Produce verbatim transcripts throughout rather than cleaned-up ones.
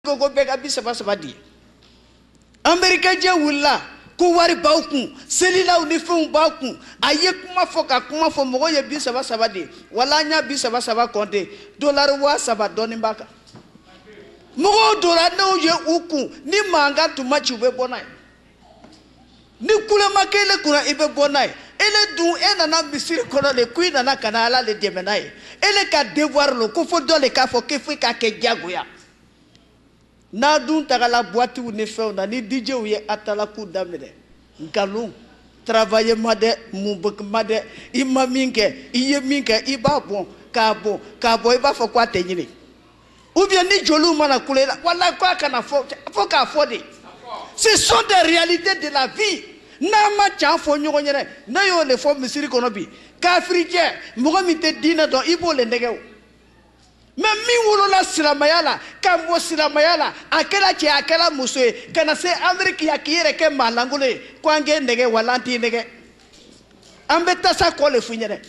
ko ko bɛɛ ka bi saba saba di Américain jɛ wulila ko wari b'aw kun selilaw ni fɛnw b'aw kun a ye kuma fɔ ka kuma fɔ mɔgɔ ye bi saba saba di wala an y'a bi saba saba compter dollar waa saba dɔɔni b'a kan mɔgɔw donna n'o ye u kun ni mankan tun ma ci u bɛ bɔ n'a ye ni kulema kele kuna i bɛ bɔ n'a ye ele dun e nana misiri kɔnɔ de ko i nana ka na Ala le dɛmɛ n'a ye ele ka devoir lo ko fo dɔ le k'a fɔ k'e fo k'a kɛ jagoya n'a dun tagala boîtiw ni fɛnw na ni D Jw ye atalaku daminɛ nkalon travailler ma dɛ mun ma dɛ i ma min kɛ i ye min kɛ i b'a bɔn k'a bɔn k'a bɔ i b'a fɔ ko a tɛ ɲini ou bien ni joliw mana kule la wala ko a kana fɔ fo k'a fɔ de ce sont des réalités de la vie n'a ma can fɔ ɲɔgɔn ɲɛnɛ ne y'o le fɔ misiri kɔnɔ bi kafiricɛ mɔgɔ min tɛ diinɛ dɔn i b'o le nɛgɛ o mais min wolola silamaya la ka mɔ silamaya la a kɛra cɛ a kɛra muso ye ka na se Amérique ya k'i yɛrɛ kɛ maa lankolon ye ko an k'e nɛgɛ wala an t'i nɛgɛ an bɛ tasa kɔ le f'u ɲɛnɛ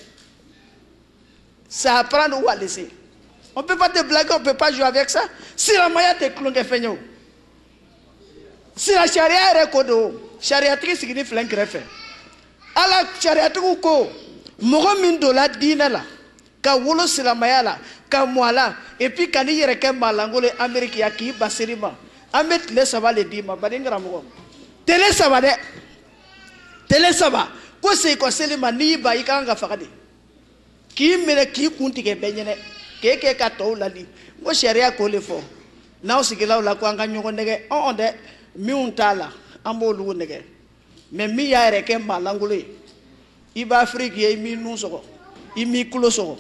ça apprend ou à laisser on peut pas te blaguer on peut pas jouer avec ça silamaya tɛ tulonkɛ fɛn ye o sira sariya yɛrɛ ko don sariyatigi sigini filɛ n kɛrɛfɛ Ala sariyatigiw ko mɔgɔ min donna diinɛ la ka wolo silamaya la ka mɔ a la et puis ka n'i yɛrɛ kɛ maa lankolon ye Amérique ya k'i ba seri ma an bɛ tile saba le d'i ma bari n karamɔgɔ tile saba dɛ tile saba ko segin kɔ seli ma n'i y'i ban i ka kan ka faga de k'i minɛ k'i kun tigɛ bɛɛ ɲɛnɛ k'e kɛ ka tɔw ladi n ko sariya k'o le fɔ n'aw sigila o la ko an ka ɲɔgɔn nɛgɛ ɔn dɛ minnu t'a la an b'olu nɛgɛ mais min y'a yɛrɛ kɛ maa lankolon ye i b'a Afrique ye i m'i nun sɔgɔ i m'i tulo sɔgɔ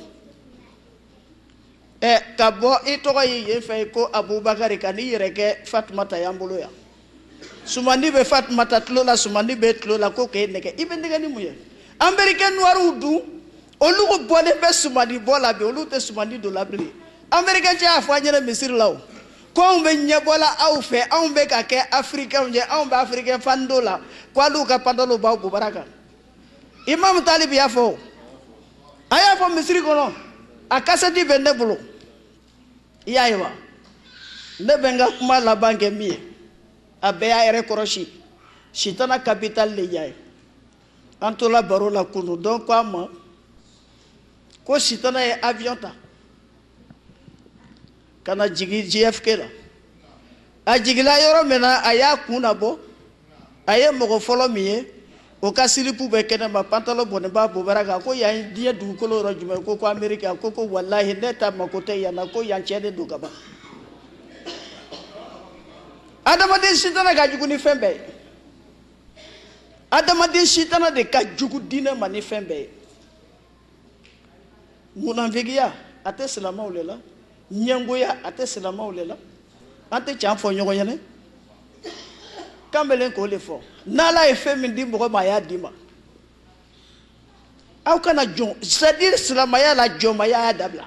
ɛ ka bɔ i tɔgɔ ye yen fɛ ko Abubakari ka n'i yɛrɛ kɛ Fatumata y'an bolo yan sumandi bɛ Fatumata tulo la sumandi bɛ tulo la ko k'e nɛgɛ i bɛ nɛgɛ ni mun ye Américain noirs dun olu ko bɔlen bɛ sumandi bɔ la bi olu tɛ sumandi don la bilen Américain cɛ y'a fɔ an ɲɛna misiri la o ko anw bɛ ɲɛbɔla aw fɛ anw bɛ ka kɛ Africains ye anw bɛ Africain fando la ko hali u ka pantalon b'aw bobara kan Imam Talib y'a fɔ a y'a fɔ misiri kɔnɔ a kasɛti bɛ ne bolo i y'a ye wa ne bɛ n ka kuma laban kɛ min ye a bɛɛ y'a yɛrɛ kɔrɔsi sitana capitale de y'a ye an tola baro la kunu donc ko a ma ko sitana ye avion ta ka na jigin J F K la a jigila yɔrɔ min na a y'a kun labɔ a ye mɔgɔ fɔlɔ min ye o ka silipu bɛ kɛnɛma pantalon bɔnnen b'a bobara kan ko yan ye diɲɛ dugukolo yɔrɔ jumɛn ko ko Amérique a ko ko walahi ne ta mako tɛ yan na ko yan cɛ de don ka ban adamaden sitana ka jugu ni fɛn bɛɛ ye adamaden sitana de ka jugu diinɛ ma ni fɛn bɛɛ ye munafigiya a tɛ silamɛw le la ɲɛngoya a tɛ silamɛw le la an tɛ can fɔ ɲɔgɔn ɲɛna kanbelen k'o le fɔ n'Ala ye fɛn min di mɔgɔ ma a y'a di ma aw kana jɔn c'est-à-dire silamɛya la jɔnmaya y'a dabila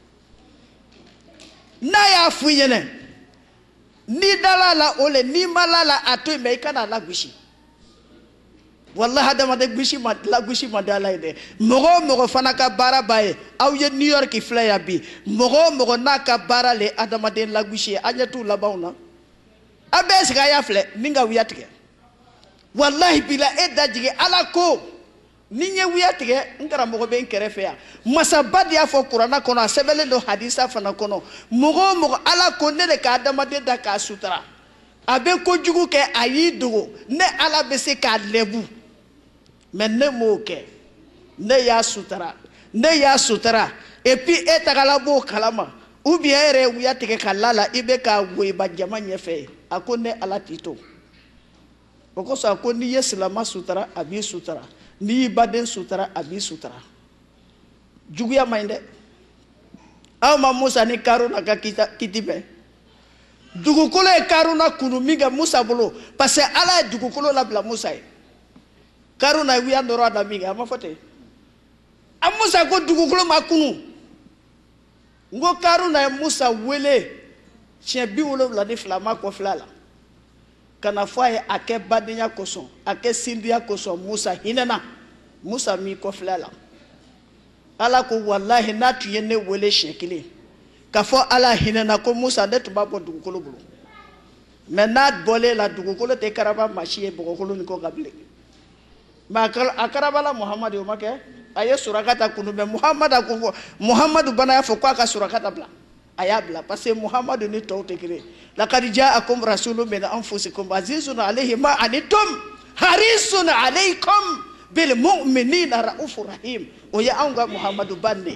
n'a y'a f'u ɲɛna n'i dala la o le n'i ma la la a to yen mais i kana lagosi wallahi adamaden gosi ma lagosi man di Ala ye dɛ mɔgɔ o mɔgɔ fana ka baara b'a ye aw ye New York filɛ yan bi mɔgɔ o mɔgɔ n'a ka baara le adamaden lagosi ye an ɲɛ t'u labanw na a bɛɛ sigi a y'a filɛ ni ka wuya tigɛ wallahi bila e da jigin Ala ko ni n ye wuya tigɛ n karamɔgɔ bɛ n kɛrɛfɛ yan masaba de y'a fɔ kuranɛ kɔnɔ a sɛbɛnlen don hadisa fana kɔnɔ mɔgɔ o mɔgɔ Ala ko ne de ka adamaden da k'a sutura a bɛ kojugu kɛ a y'i dogo ne Ala bɛ se k'a lɛbu mais ne m'o kɛ ne y'a sutura ne y'a sutura et puis e tagala b'o kalama ou bien e yɛrɛ ye wuya tigɛ ka la la i bɛ k'a woyiba jama ɲɛfɛ a ko ne Ala t'i to o kosɔn a ko n'i ye silamɛ sutura a b'i sutura n'i y'i baden sutura a b'i sutura juguya man ɲi dɛ aw ma Musa ni Karuna ka kiti bɛn dugukolo ye Karuna kunu min kɛ Musa bolo parce que Ala ye dugukolo labila Musa ye Karuna ye wuya nɔrɔ a la min kɛ a ma fɔ ten a Musa ko dugukolo ma kunu n ko Karuna ye Musa wele siɲɛ bi wolonwula ni fila ma kɔfilɛ a la ka na fɔ a ye a kɛ badenya kosɔn a kɛ sindiya kosɔn Musa hinɛna Musa m'i kɔfilɛ a la Ala ko walahi n'a tun ye ne wele siɲɛ kelen k'a fɔ Ala hinɛna ko Musa ne tun b'a bɔ dugukolo bolo mais n'a bolé la dugukolo te karaba machi e bogokolo ni ko gable ma akarabala Muhammad o make aye surakata kunu mais Muhammad ko Muhammad bana ya fo kwa ka surakata bla aya bla parce que Muhammad ni to te kire laqad ja'akum rasulun min anfusikum azizun alayhi ma anitum harisun alaykum bil mu'minina raufur rahim o ya anga Muhammad bande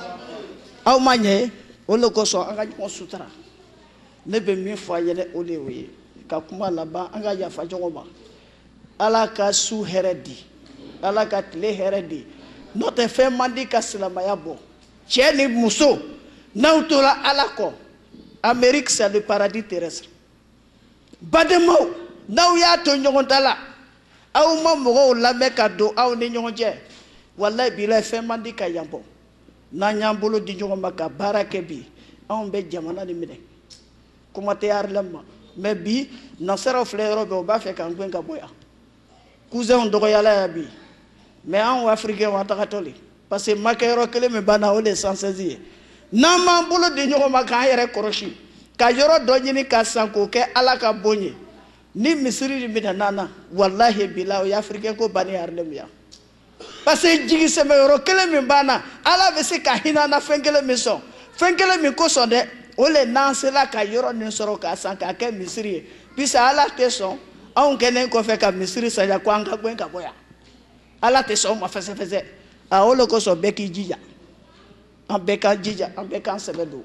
aw manye o lo ko so anga ko sutra ne be mi fo yele o le wi ka kuma laba anga ya fa jogoma ala ka su heredi ala ka tle heredi no te fe mandi ka silamaya bo cheni muso nautola ala ko Amérique c'est le paradis terrestre bademo naw ya to nyogontala aw ma mogo la meka do aw ni nyogonje wallahi bila fe mandi ka yambo na nyambolo di nyogoma ka barake bi aw be jamana ni mine kuma te yar lamma mais bi nasara flero be ba fe kan gwen ka boya cousin dogo yala ya bi mais en africain wa takatoli parce que makero kele me bana ole sans saisir nama bolo de nyogoma ka yere koroshi ka yoro do nyini ka sanko ke ala ka bonye ni misiri mi nana wallahi bila o africain ko bani arlem ya parce que jigi se me yoro kele me bana ala be se ka hina na fengele mi so fengele mi ko so de ole nansela ka yoro ni soro ka sanka ke misiri bisa ala te so on kenen ko fe ka misiri sa ya kwanga gwen ka boya ala te so ma fese fese a ole ko so beki jija an beka jija an beka sebedo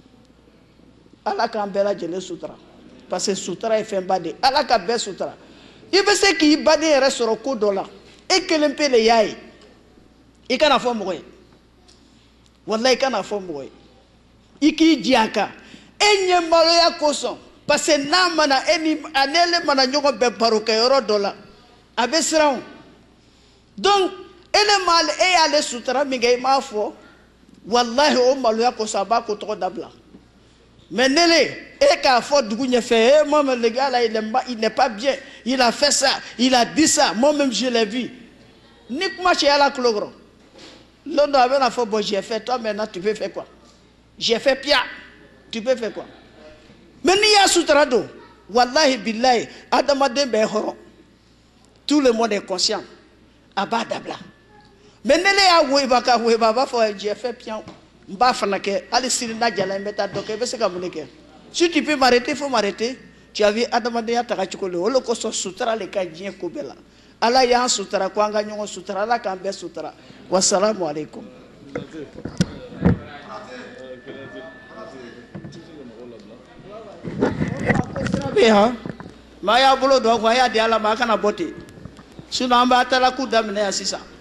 ala ka bela jele sutra parce que sutra e fe bade ala ka be sutra ibe se ki bade re soro ko dola e kelen pele yayi e kana fo moy wallahi kana fo moy iki jiaka enye malo ya koso parce que na mana eni anele mana nyogo be paruka yoro dola abesraun donc ele mal e ale sutra mi ngay ma fo wallahi o malo ya koso ba ko to dabla mais nele et qu'à fort du coup il fait moi même le gars là il est il n'est pas bien il a fait ça il a dit ça moi même je l'ai vu nique moi chez la clogro l'on doit avoir la fois bon j'ai fait toi maintenant tu peux faire quoi j'ai fait pia tu peux faire quoi mais ni ya sutrado wallahi billahi adamade be horo tout le monde est conscient abadabla mais nele ya wo ibaka wo baba fo j'ai fait pia mba fanake ali sirina jala mbeta doke be se ka munike si tu peux m'arrêter il faut m'arrêter tu as vu adamade ya taka chikole holo ko so sutra le ka jien ko bela ala ya sutra ko anga nyongo sutra la ka be sutra wassalamu alaikum beha maya bolo do ko ya di ala ma kana bote sino amba tala ku damne ya sisa